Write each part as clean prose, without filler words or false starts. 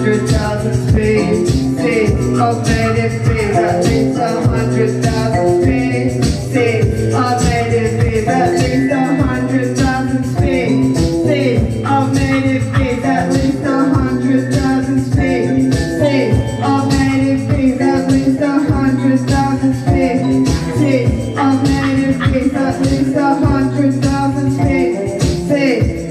100,000 speed. See, I've made it big, at least 100,000 speed. See, I've made it big, at least 100,000 speed. See, I've made it big, at least 100,000 speed. See, I've made it big, at least 100,000 speed. See, I've made it big, at least 100,000 speed. See.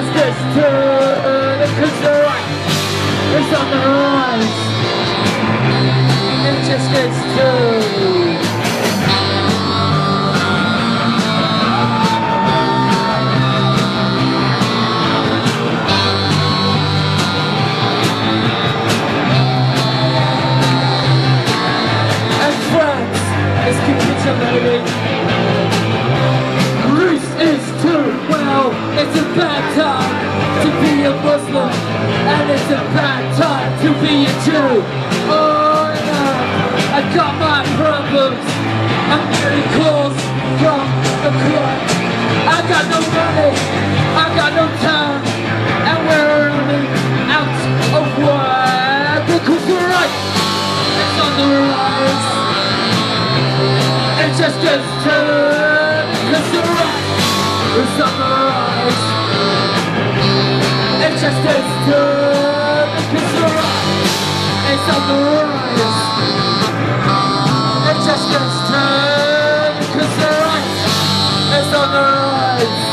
just gets turned, cause the right is on the rise. It just gets turned. And France is capitulating. Greece is too. Well, it's a bad time to be a Muslim, and it's a bad time to be a Jew. Oh yeah, I got my problems. I'm getting calls from the club. I got no money, I got no time, and we're running out of work. Because the right is on the rise. It just gets turned. Cause the right is on the rise. It just gets turned. Cause the right is on the rise. It just gets turned. Cause the right is on the rise.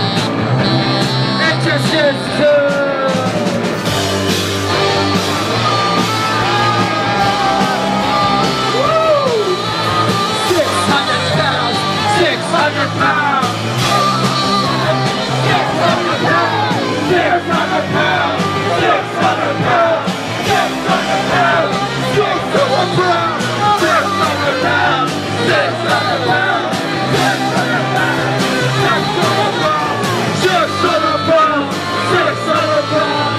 It just gets turned. Woo! 600 pounds. 600 pounds. 600 pounds. 600 pounds. 600 pounds. 600 pounds. 600 pounds. 600 pounds. 600 pounds. 600 pounds. 600 pounds. 600 pounds.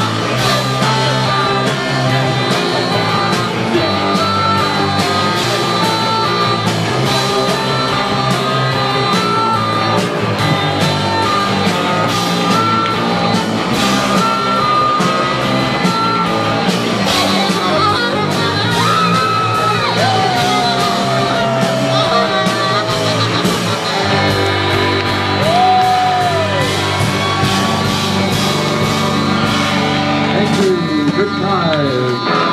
Thank you. Good time.